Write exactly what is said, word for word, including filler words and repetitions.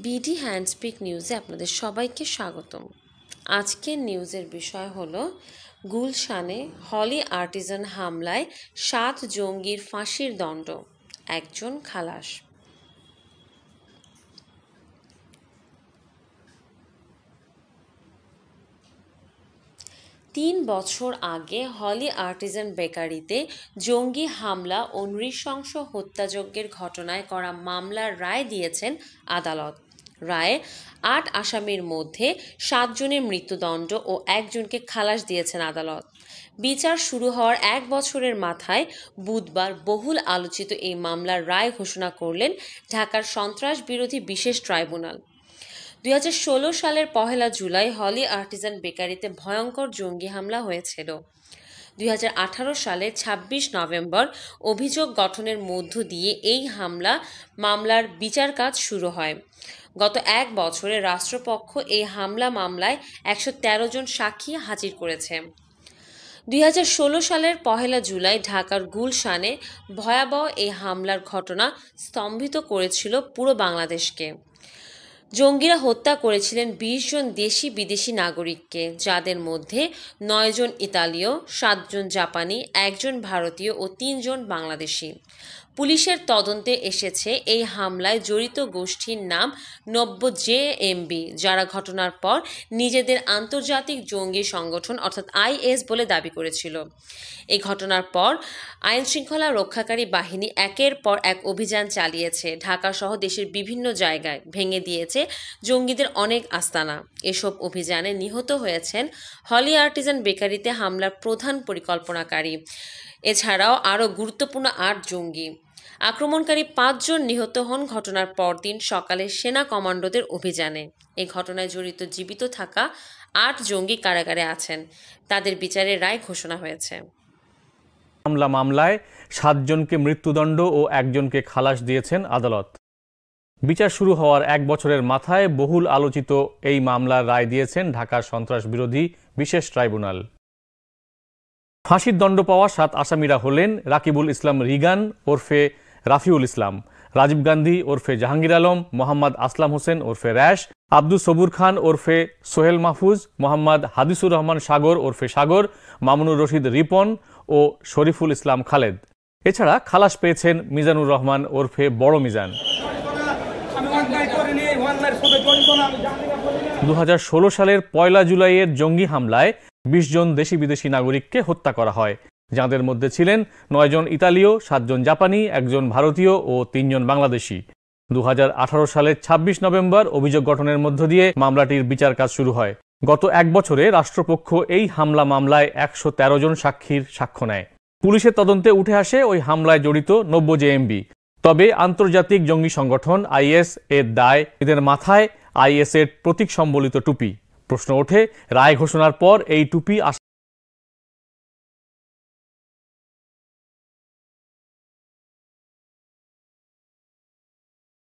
BD হ্যান্ডস্পিক নিউজে আপনাদের সবাইকে স্বাগতম। আজকের নিউজের বিষয় হলো গুলশানে হলি আর্টিজান হামলায় সাত জঙ্গির ফাঁসির দণ্ড, একজন খালাস। তিন বছর আগে হলি আর্টিজান বেকারিতে জঙ্গি হামলা ও নৃশংস হত্যাযজ্ঞের ঘটনায় করা মামলার রায় দিয়েছেন আদালত। রায়ে আট আসামির মধ্যে সাতজনের মৃত্যুদণ্ড ও একজনকে খালাস দিয়েছেন আদালত। বিচার শুরু হওয়ার এক বছরের মাথায় বুধবার বহুল আলোচিত এই মামলার রায় ঘোষণা করলেন ঢাকার সন্ত্রাস বিরোধী বিশেষ ট্রাইব্যুনাল। দুই হাজার ষোলো সালের পহেলা জুলাই হলি আর্টিজান বেকারিতে ভয়ঙ্কর জঙ্গি হামলা হয়েছিল। দুই হাজার আঠারো সালের ছাব্বিশ নভেম্বর অভিযোগ গঠনের মধ্য দিয়ে এই হামলা মামলার বিচার কাজ শুরু হয়। গত এক বছরে রাষ্ট্রপক্ষ এই হামলা মামলায় একশো তেরো জন সাক্ষী হাজির করেছে। দুই হাজার ষোলো সালের পহেলা জুলাই ঢাকার গুলশানে ভয়াবহ এই হামলার ঘটনা স্তম্ভিত করেছিল পুরো বাংলাদেশকে। জঙ্গিরা হত্যা করেছিলেন বিশ জন দেশি বিদেশি নাগরিককে, যাদের মধ্যে নয় জন ইতালীয়, সাতজন জাপানি, একজন ভারতীয় ও তিনজন বাংলাদেশি। পুলিশের তদন্তে এসেছে এই হামলায় জড়িত গোষ্ঠীর নাম নব্য জে এম বি, যারা ঘটনার পর নিজেদের আন্তর্জাতিক জঙ্গি সংগঠন অর্থাৎ আই এস বলে দাবি করেছিল। এই ঘটনার পর আইনশৃঙ্খলা রক্ষাকারী বাহিনী একের পর এক অভিযান চালিয়েছে, ঢাকা সহ দেশের বিভিন্ন জায়গায় ভেঙে দিয়েছে জঙ্গিদের অনেক আস্তানা। এসব অভিযানে নিহত হয়েছেন হলি আর্টিজান বেকারিতে হামলার প্রধান পরিকল্পনাকারী, এছাড়াও আরও গুরুত্বপূর্ণ আট জঙ্গি। আক্রমণকারী পাঁচজন নিহত হন ঘটনার পরদিন সকালে সেনা কমান্ডোদের অভিযানে। এই ঘটনায় জড়িত জীবিত থাকা আট জঙ্গি কারাগারে আছেন, তাদের বিচারের রায় ঘোষণা হয়েছে। হামলা মামলায় সাতজনকে মৃত্যুদণ্ড ও একজনকে খালাস দিয়েছেন আদালত। বিচার শুরু হওয়ার এক বছরের মাথায় বহুল আলোচিত এই মামলার রায় দিয়েছেন ঢাকার সন্ত্রাস বিরোধী বিশেষ ট্রাইব্যুনাল। ফাঁসির দণ্ড পাওয়া সাত আসামিরা হলেন রাকিবুল ইসলাম রিগান ওরফে রাফিউল ইসলাম, রাজীব গান্ধী ওরফে জাহাঙ্গীর আলম, মোহাম্মদ আসলাম হোসেন ওরফে র্যাশ, আব্দুস সবুর খান ওরফে সোহেল মাহফুজ, মোহাম্মদ হাদিসুর রহমান সাগর ওরফে সাগর, মামুনুর রশিদ রিপন ও শরীফুল ইসলাম খালেদ। এছাড়া খালাস পেয়েছেন মিজানুর রহমান ওরফে বড় মিজান। দু হাজার ষোলো সালের পয়লা জুলাইয়ের জঙ্গি হামলায় বিশ জন দেশি বিদেশি নাগরিককে হত্যা করা হয়, যাদের মধ্যে ছিলেন নয় জন ইতালীয়, সাতজন জাপানি, একজন ভারতীয় ও তিনজন বাংলাদেশি। দু হাজার আঠারো সালের ছাব্বিশ নভেম্বর অভিযোগ গঠনের মধ্য দিয়ে মামলাটির বিচার কাজ শুরু হয়। গত এক বছরে রাষ্ট্রপক্ষ এই হামলা মামলায় একশো তেরো জন সাক্ষীর সাক্ষ্য নেয়। পুলিশের তদন্তে উঠে আসে ওই হামলায় জড়িত নব্য জে এম বি। তবে আন্তর্জাতিক জঙ্গি সংগঠন আই এস এর দায় এদের মাথায় আই এস এর প্রতীক সম্বলিত টুপি। প্রশ্ন ওঠে, রায় ঘোষণার পর এই টুপি